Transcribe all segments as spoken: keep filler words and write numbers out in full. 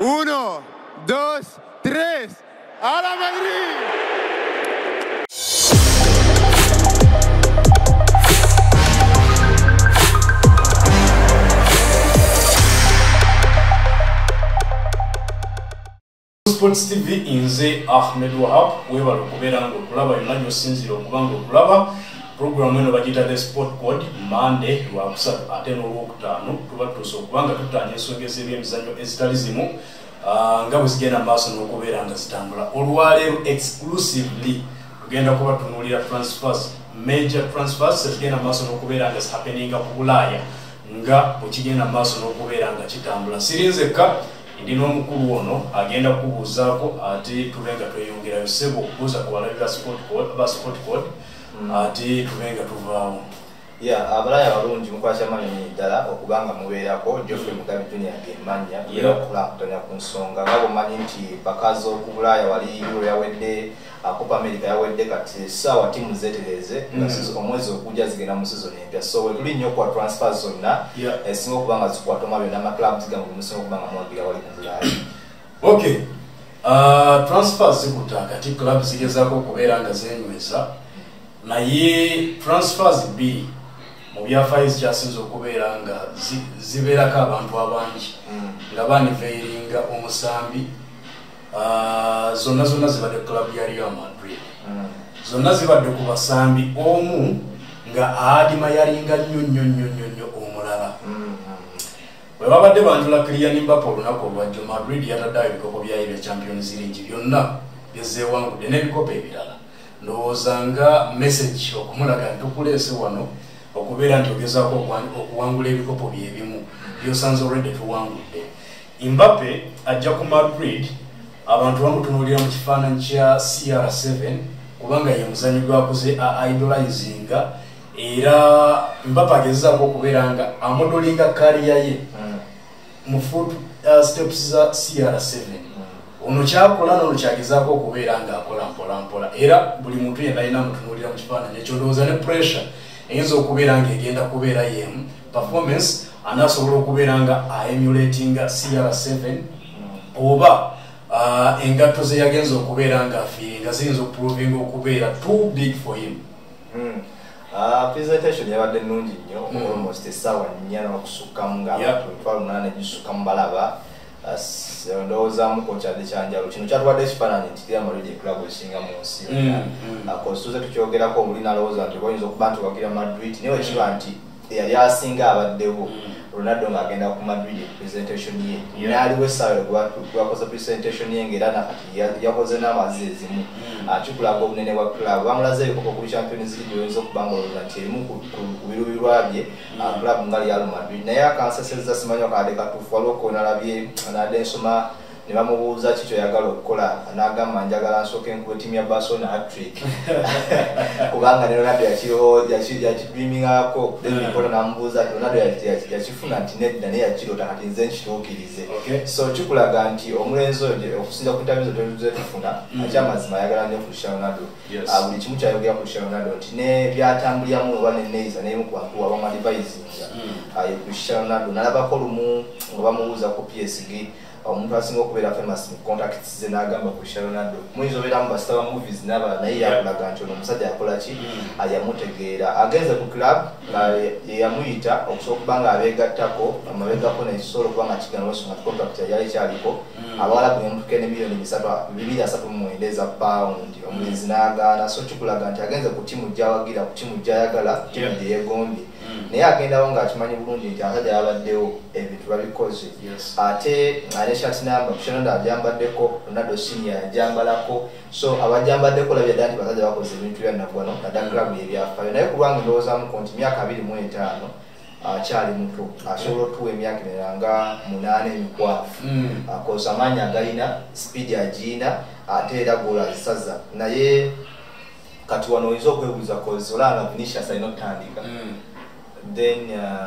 Uno, dos, tres. ¡A la Madrid! Sports T V inze Ahmed Wahab webalo kubeera nga okulaba yonna gy'osinzira okuba nga okulaba programu eno bagiyita The Sport Code Monday lwakusatu ate n'olwokutaano tuba tutuuse okuba nga tutanya ensonga ez'ebyemizannyo ezitali zimu nga bwe zigenda maaso n'okubeera nga zitambula. Olwaleero exclusively tugenda kuba tunuulira transfers, major transfers ezigenda maaso n'okubeera nga zihappeninga ku Bulaaya nga bwe kigenda maaso n'okubeera nga kitambula. Sirinzekka ndi n'omukulu ono agenda kubuuzaako ate tube nga tweyongerayo ssebo okubuuza ku balabi ba Sport Code ate tube nga tuvaawo. Yeah, Abalaaya balungi mukwasya manyi ddala okubanga mubeerako Geoffrey Mugabi Junior Gemanya era okukulakutanya ku nsonga nga bw'omanyi nti bakazo ku Bulaaya wali Euro yawedde, Copa America yawedde, kati ssaawa ttiimu zeetereze nga omwezi ogujja zigenda mu season empya, so we tuli nnyo okuwa transfers zonna esinga okuba nga zikwatoma byonna amaclubs ga buli musinga okuba nga mwagira wali ku Bulaaya. Okay, uh, transfers zikuta kati club zigezaako okubeera nga zeenyweza naye transfers bbiri mu byafaayo zikyasinza okubeera nga zibeerako abantu abangi nga baniveiringa omusambi. Zonna zonna zibadde club ya Real Madrid, zonna zibadde ku basambi omu nga adima yalinga nnyo nnyo nnyo nnyo nnyo omulala. Bwe babadde banjula Kylian Mbappe olunaku olwajjo, Madrid yataddewo ebikopo byayo bya Champions League byonna byezeewangudde n'ebikopo ebirala. Ndowooza nga message okumulaga nti tukuleese wano okubeera nti ogezaako okuwangula ebikopo byebimu byosanze already tuwangudde. Mbappe ajja ku Madrid, abantu bamutunuulira mu kifaananyi kya C R seven kubanga ye muzannyi gwakuze idolizinga, era Mbappe agezaako okubeera nga amodolinga kariya ye mu foot steps za C R seven. Ono kyakola n'ono kyagezaako okubeera nga akola mpola mpola, era buli muntu yenna alina amutunuulira mu kifaananyi ekyo. Ndowooza ne pressure eyinza okubeera nga egenda kubeera yemu performance anaasobola okubeera nga aemulatinga C R seven oba engatto ze yagenza okubeera nga afiiringa ziyinza okuprovinga okubeera too big for him. Presentation yabadde nnungi nnyo, almost essaawa nnya n'okusukkamu ng'abantu emitwalo munaana egisukkamu balaba. Ndowoozamu kokyadde kyanjalo kino kyatubadde ekifaananyi nti Real Madrid eklabu esinga mu nsi kostuze tukyogerako omuli nalowooza nti oyinza okuba nti wagira Madrid naye wekiba nti eyali asinga abaddewo Ronaldo ng'agenda ku Madrid presentation ye naaliwo essaawa gwakoze presentation ye ng'era nakati yakoze n'amazzi ezimu kikulaga obunene bwa club. Bamulaze ebikopo ku Champions League oyinza okuba nga olowooza nti erimu ku birubirwa bye club nga Real Madrid, naye akansesezza simanyi akaadde katuufu waliwo konalabye nadde ensoma ne bamubuuza kikyo yagala okukola n'agamba njagala nsooke nkuba ttiimu ya Barcelona hat-trick kubanga ne Ronaldo yakidreamingako Pota n'amubuuza nti Ronaldo yakifuna nti nedda naye yakirota kati nze nkituukirize. So kikulaga nti omulenzi oyo okusinza ku interview ze tufuna akyamazima ayagala nnyo Cristiano Ronaldo. Buli kimu kyayogera ku Cristiano Ronaldo nti ne byatambuliramu oba ne Neiza n'emu ku bantu abamadivayizinga ye Cristiano Ronaldo. Nalabako lumu nga bamubuuza ku P S G omuntu asinga okubeera famous mu contacts ze n'agamba ku Cristiano Ronaldo muyinza obeera mu basita ba movies n'abalala naye yakulaga nti ono omusajja yakola ki yamutegeera. Agenze ku club yeyamuyita okusobola okuba nga abeegattako amabegako nekisobola okuba nga kigana olwensonga nti contract yali kyaliko Abawalabu emutuke ne miliyoni bibiri asatu mu mwenda eza pound, omulenzi n'agaana. So kikulaga nti agenze ku ttiimu gy'awagira, ku ttiimu gy'ayagala, ttiimu gye yeegombye naye agendawo ng'akimanyi bulungi nti abasajja babaddewo ebintu babikoze. Ate ne shirt number Cristiano Ronaldo agyambaddeko, Ronaldo senior agyambalako, so abajambaddeko labya dda nti basajja bakoze ebintu byannagwano nadda club ebyafaayo. Naye ku lwange ndowoozamuko nti myaka abiri mu etaano akyali muto, asobola otuwa emyaka emirala nga munaana emikwafu akoza amaanyi agalina, speed agiina, ate era goola azisaza. Naye kati wano oyinza okwebuuza kozi olanga Vinicius alina okutandika then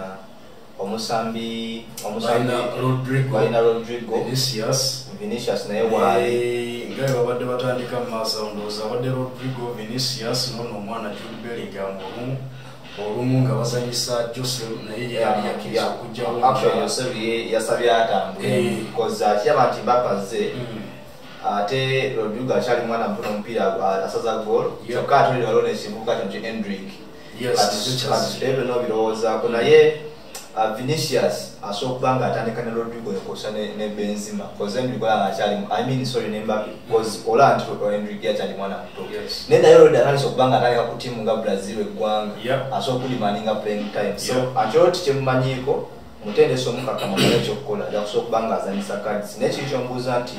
omusambi omusambi balina Rodrigo Vinicius Vinicius naye waali nga babadde batandika mu maaso ndowooza abadde Rodrigo Vinicius n'ono omwana Jude Bellingham olumu olumu nga bazanyisa Joseph naye yali yakiriza okujjawo actually Joseph yasabye atambule because akiyaba nti Mbappe azze ate Rodrigo akyali mwana mutono omupiira asaza goal kyokka atulira waliwo n'ekivubuka kino Hendrick ebyo n'obirowoozaako naye Vinicius asobola okuba nga atandika ne Rodrigo yakosa ne Benzema because Hendrick olanga akyali I mean sorry ne Mbappe because olanga nti Hendrick yakyali mwana muto naye naye Rodrigo atandika okuba nga atandika ku tiimu nga Brazil eggwanga asobola okudimaninga playing time so akyolo tikyemumanyiiko mutendesi omukakama mala ekyokukola akusobola okuba nga azanyisa cards naye kiri kyombuuza nti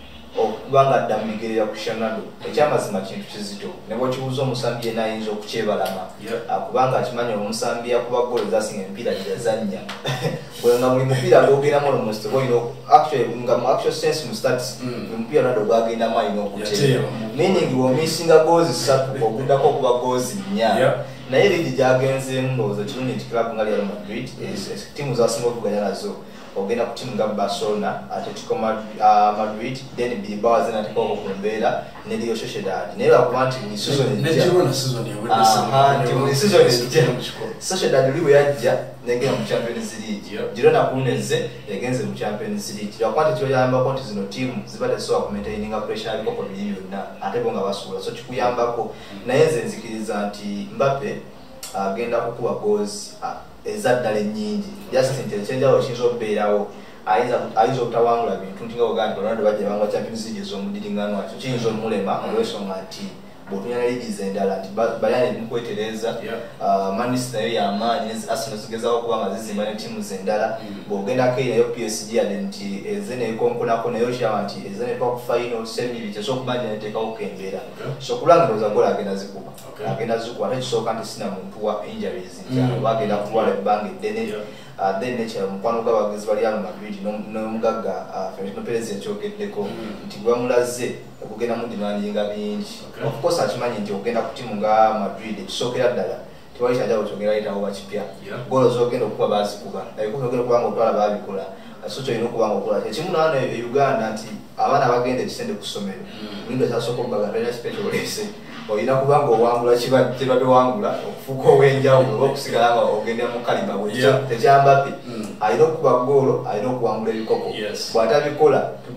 okuba nga adda mu bigere bya Cristiano Ronaldo ekyamazima kintu kizito ne bw'okibuuza omusambi yenna ayinza okukyebalama kubanga akimanyi omusambi yakuba goolo ezasinga emipiira gyeyazannya bwe nga buli mupiira gw'ogendamu almost olina actually nga mu actual sense mu stats omupiira Ronaldo gwagendamu alina okuteeba meaning bw'omisinga goozi ssatu okuddako okuba goozi nnya naye ligi gyagenzeemu ndowooza kirungi nti club nga Real Madrid ttiimu zasinga okuvuganya nazo ogenda ku timu nga Barcelona, Atletico Madrid, then Bilbao zinatekako ku mbeera ne Real Sociedad. Naye bakuba nti buli season ejja. Ne Girona season ewedde. Aha, nti buli season ejja. Sociedad liwe yajja negenda mu Champions League. Girona kuneze yagenze mu Champions League. Yakwata kyo yamba nti zino timu zibadde so ku maintaining pressure aliko ko bili byonna ate bo nga basula. So kikuyambako naye nze nzikiriza nti Mbappe agenda kukuba goals ezaddala ennyingi just nti ekyenjawulo kiyinza okubeerawo ayinza obutawangula bintu nti nga ogamba nti Ronaldo bajja bangwa Champions League ez'omudiringano wakyo kiyinza omulema olw'ensonga nti bw'otunya ligizi endala nti Bayern eri mu kwetereza Man City nayo y'amaanyi Arsenal zigezaako okuba nga zizimba ne ttiimu z'endala bw'ogendako nayo P S G yadde nti eze neekonkonako naye okyaba nti eze netwa ku final semi kyeso okuba nti neteekako okembeera so kulanga ndowooza gola agenda zikuba agenda zikuba ate kisooka nti sina muntu wa injuries nti oba agenda kulwala ebbanga eddene then nekyala mukwano gw'abagenzi ba Real Madrid n'omugagga Florentino Perez yakyogeddeko nti bwamulaze okugenda mudimaninga bingi of course akimanyi nti okugenda ku tiimu nga Madrid ekisookera ddala tewali kyajjako kyogera ayitawo bakipya goolo zogenda okuba bazikuba ebikuba ogenda okuba nga otwala babikola so kyolina okuba nga okola ekimu naano e Uganda nti abaana bagenda ekisende ku ssomero mulindo kyasooka okubaga talina kipeto oleese olina kuba nga owangula kibadde wangula okufuuka ow'enjawulo oba okusigala nga ogenda mu kalima bwekyo tekyambape alina okuba goolo alina okuwangula ebikoko bw'atabikola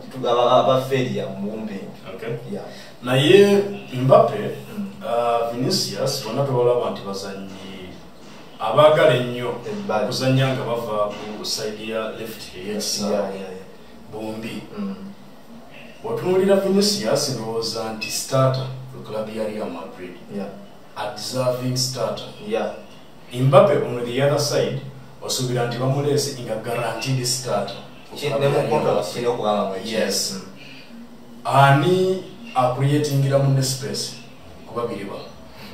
abaferiya mubumbi naye Mbappe Vinicius bonna tewalaba nti bazanyi abaagala ennyo okuzannya nga bava ku sayidi ya left eyekisaawa bombi otunuulira Vinicius ndowooza nti starter club ya Real Madrid yeah a deserving starter yeah Mbappe on the other side osubira nti bamulese inga guaranteed starter kinemu contract kino kubanga mwe yes ani a creating ira mu space kubabiri ba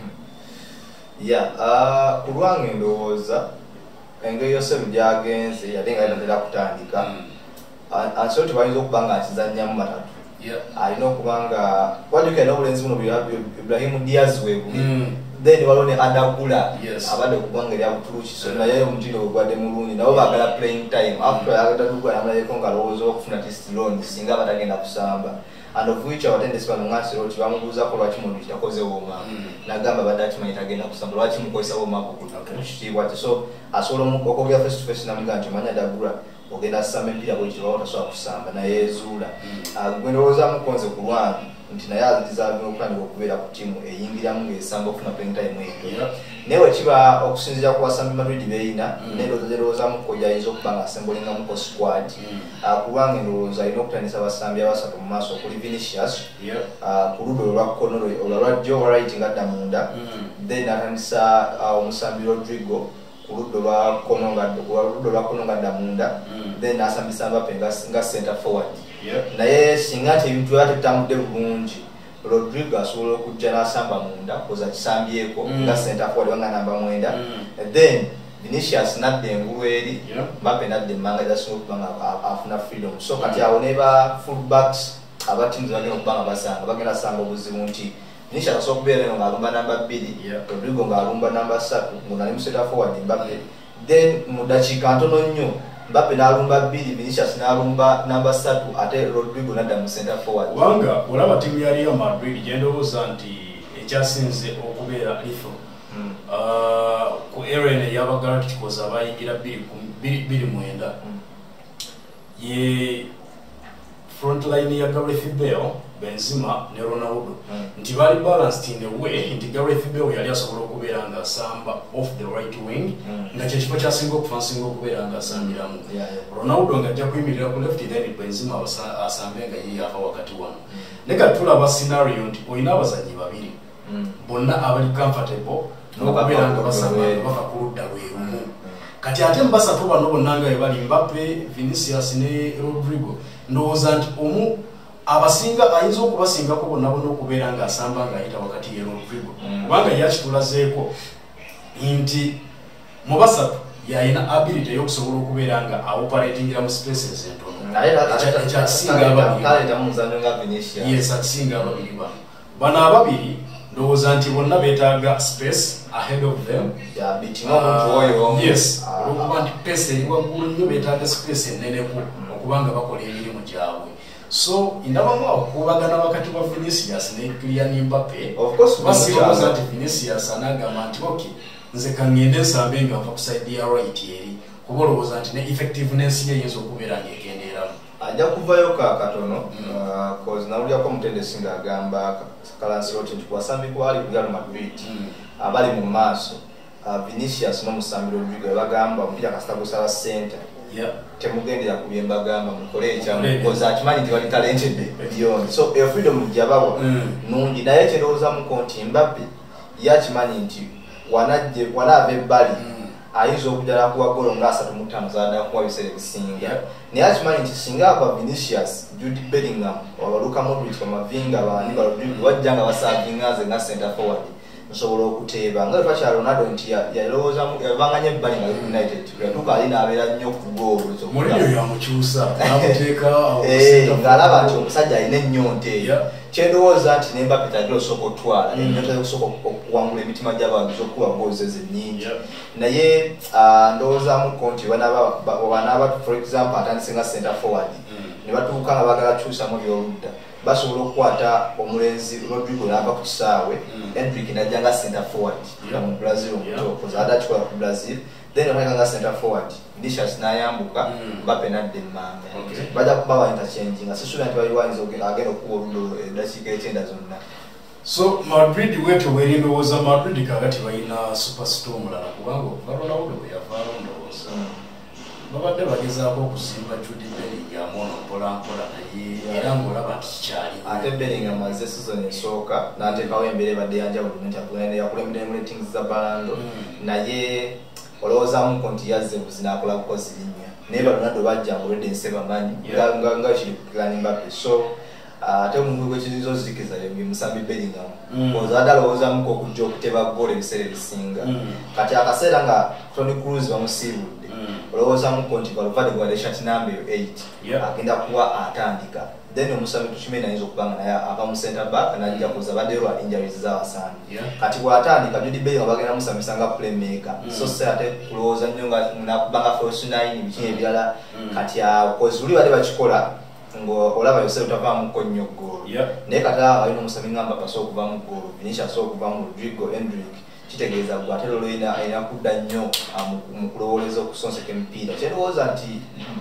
yeah uh kulwange ndowooza engeri yose byagenze yadenga yatandika kutandika anso tibayinza okubanga akizannya mu matatu alina okubanga wajuka n'obulenzi buno Ibrahim Diaz webuli then waliwo ne Adakula abadde okubanga eri abutuluki so naye omutindo ogwadde mulungi nabo baagala playing time after agadadugwa namulayeko nga alowooza okufuna test loan singa batagenda kusamba and of which abatendesi bano ngansiro ti bamubuuzako lwaki muntu kitakoze woomaapu nagamba badde akimanyi tagenda kusamba lwaki mukozesa woomaapu kukitiibwa ti so asobola okwogera face to face namugaa nti omanya Adakula ogenda asamba empiira bwekyo lwawo tasobola kusamba naye ezuula gwe ndowooza mukonze ku lwange nti naye azizaavinga okutandika okubeera ku ttiimu eyingiramu ng'esamba okufuna playing time eyo naye wekiba okusinziira ku basambi Madrid beeyina n'endowooza zerowoozamu kojja ayinza okuba nga asembolingamuko squad ku lwange ndowooza alina okutandisa abasambi abasatu mu maaso okuli Vinicius ku ludda olwa kkono olwa Joe Wright ng'adda munda then atandisa omusambi Rodrigo kuludda olwa kono ngadda munda then asambisa Mbappe nga center forward naye singa nti ebintu byaba tebitamudde bulungi Rodrigo asobola okujja n'asamba munda koza kisambyeko nga center forward wanga namba mwenda then Vinicius nadda engulu eri Mbappe nadda emmanga gyasobola okuba nga afuna freedom so kati awo ne ba fullbacks abatiimu zebagenda okuba nga basanga bagenda asanga obuzibu nti Vinicius asobola okubeera eno ng'alumba namba bbiri Rodrigo ng'alumba namba ssatu ng'onali mu center forward Mbappe then mu dakiika ntono nnyo Mbappe n'alumba bbiri Vinicius n'alumba namba ssatu ate Rodrigo n'adda mu center forward wanga olaba ttiimu ya Real Madrid gye ndowooza nti ekyasinze okubeera lifo ku area y'aba Galacticos abayingira bbiri mwenda ye front line ya Gareth Bale, Benzema ne Ronaldo nti bali balanced in a way nti Gareth Bale yali asobola okubeera nga asamba off the right wing nga kye kifo kyasinga okufansinga okubeera nga asambiramu Ronaldo nga ajja kuyimirira ku left then Benzema asambe nga ye yava wakati wano ne katulaba scenario nti olina abazanyi babiri bonna abali comfortable n'okubeera nga basamba bava ku ludda lwerumu kati ate mbasatu bano bonna nga bali Mbappe, Vinicius ne Rodrigo ndowooza nti omu abasinga ayinza okubasingako bonna bonna okubeera nga asamba nga ayita wakati ye Rodrigo kubanga yakitulazeeko nti mu basatu yalina ability y'okusobola okubeera nga aoperatingira mu spaces entono ekyakisinga ababiri yes akisinga ababiri bano bano ababiri ndowooza nti bonna beetaaga space ahead of them uh, yes olwokuba nti pace eri waggulu nnyo beetaaga space enneneku okubanga bakola emirimu gyabwe so indabamu okubagana wakati wa Vinicius ne Kylian Mbappe basirowooza nti Vinicius anagamba nti okay nze kangende nsambe nga nva ku side ya right eri kuba olowooza nti ne effectiveness ye eyinza okubeera ng'ekendeeramu ajja kuvayo ka katono cause nawulyako omutendesi ng'agamba Kalanceloti nti kuwasambibwa ali ku Real Madrid abali mu maaso Vinicius n'omusambi Rodrigo bagamba omupiira kasita gusala center temugendera ku bye mbagamba mukole ekyamu cause akimanyi nti bali talented beyond so a freedom gyabawa nungi naye kyendowooza mu konti Mbappe yakimanyi nti wanajje wanaava ebbali ayinza okujala kuwa golo nga asatu mu ttaano zaadala kuwa biseera ebisinga naye akimanyi nti singa ava Vinicius Jude Bellingham Luka Modric Camavinga bani ba Rodrigo wajja nga basaavinga nze nga center forward nsobola okuteeba nga lwakya Ronaldo nti yalowooza yavanganya ebbali nga United yatuuka ali n'abeera nnyo ku goolo Mourinho yamukyusa n'amuteeka ng'alaba nti omusajja alina ennyonta eyo kyendowooza nti ne Mbappe tagenda osooka otwala ennyonta y'okusooka okuwangula emitima gy'abantu z'okuwa goozi ezennyingi naye ndowoozaamuko nti wanaaba for example atandise nga center forward ne batuuka nga bagala kyusamu byoludda basobola okukwata omulenzi Rodrigo n'ava ku kisaawe Endrick n'ajja nga center forward mu Brazil omuto kuzaada akikola ku Brazil then otandika nga center forward Vinicius n'ayambuka Mbappe n'adda emmanga bajja kuba ba interchange nga sisuubira nti bali wayinza agenda okuba oluddo eddakiika ekyenda zonna so Madrid wetu weri ndowooza Madrid kakati balina superstar omulala kubanga okuva Ronaldo bwe yavaawo ndowooza babadde bagezaako okuzimba Jude Bellingham ono mpolampola naye era ng'olaba nti kikyali ate Bellingham azze season esooka n'ateekawo embeera ebadde yanjawulo nti yakulembera mu ratings za Ballon naye olowoozaamuko nti yazze buzi n'akola bukozi linnya naye ba Ronaldo bajja ng'olwedde ensi bamanyi nga kiri ku Kylian Mbappe so ate omuntu gwekiyinza ozikiriza ye musambi Bellingham ozaadde alowoozamuko okujja okuteba ggoolo ebiseera ebisinga kati akaseera nga Toni Kroos bamusiibudde olowoozamuko nti Valverde gwade shati number eight agenda kuba atandika then omusambi tukimenya ayinza okuba nga naye ava mu center back n'ajja kuza badde lwa injuries z'abasambi kati bw'atandika Jude Bellingham bagenda musambisa nga playmaker so se ate kulowooza nnyo nga nakubanga false nine biki ebirala kati akozi uli badde bakikola ng'olaba yose otavaamuko nnyo ggoolo naye kati alina omusambi nga Mbappe asobola okuvaamu ggoolo Vinicius asobola okuvaamu Rodrigo Endrick kitegeeza gwe ate lolo alina kudda nnyo mu kulowooleza okusonseka emipiira kyerowooza nti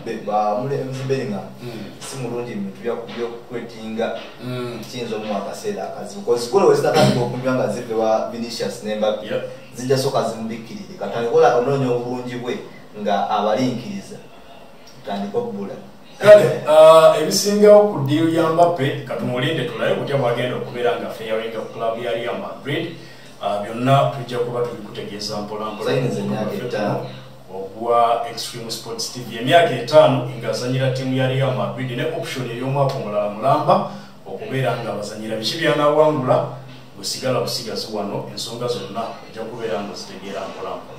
mulenzi Bellingham si mulungi mu bintu byokwetinga kiyinza omuwa akaseera akazibu kozi golo wezitatandika okunywa nga zivewa Vinicius ne Mbappe zijja soka zimubikkirire katandikola onoonya obulungi bwe nga abalinkiriza tandika obbula kale ebisingawo ku diiru ya Mbappe katumulinde tulabe kutya bwagenda okubeera nga feyaringa ku club ya Real Madrid byonna tujja kuba tubikutegeeza mpolampola ogwa Extreme Sports T V emyaka etaano ng'azanyira ttiimu ya Real Madrid ne option ey'omwaka omulala mulamba okubeera nga bazanyira biki byanawangula bwesigala busigazi wano ensonga zonna ojja kubeera nga zitegeera mpolampola